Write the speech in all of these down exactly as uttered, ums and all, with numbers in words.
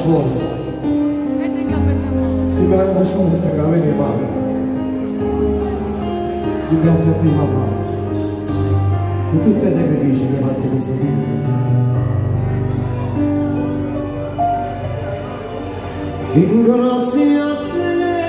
scuola. Stimare la scuola e te avere male. Ringrazio a te mamma per tutte le sacrifici che hai fatto questo video. Ringrazio a te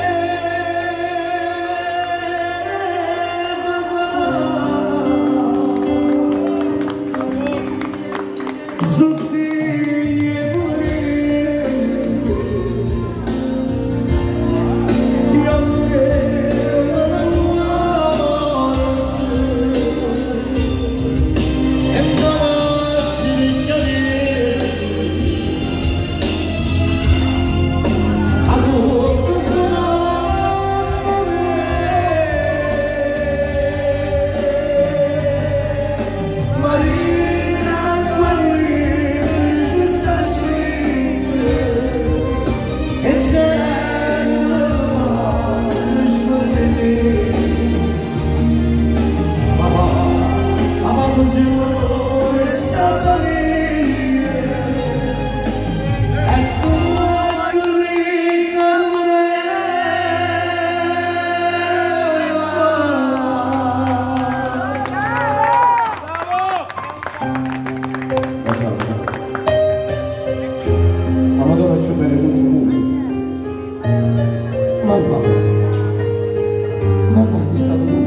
mamma, mamma sei stato tu,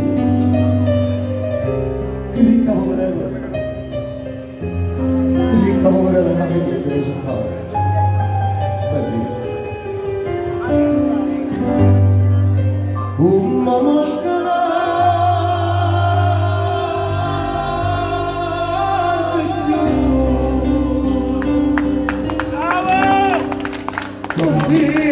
che ricca poverella, che ricca poverella è la vita che mi cercava, per dire. Un mamma scalata, bravo!